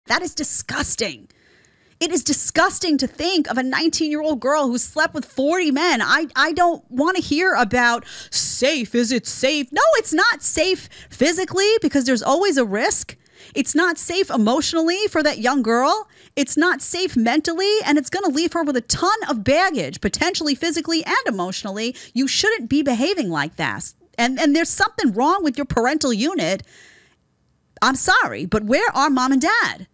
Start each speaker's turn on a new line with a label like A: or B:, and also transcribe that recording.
A: That is disgusting. It is disgusting to think of a 19-year-old girl who slept with 40 men. I don't want to hear about safe. Is it safe? No, it's not safe physically because there's always a risk. It's not safe emotionally for that young girl. It's not safe mentally, and it's going to leave her with a ton of baggage, potentially physically and emotionally. You shouldn't be behaving like that. And there's something wrong with your parental unit. I'm sorry, but where are mom and dad?